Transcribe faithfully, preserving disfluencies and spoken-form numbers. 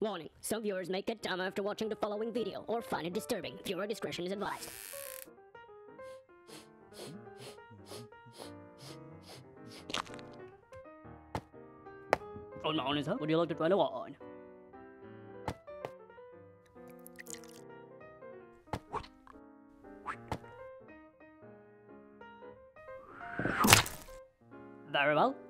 Warning, some viewers may get dumb after watching the following video or find it disturbing. Viewer discretion is advised. Good morning, sir. Would you like to try the wine? Very well.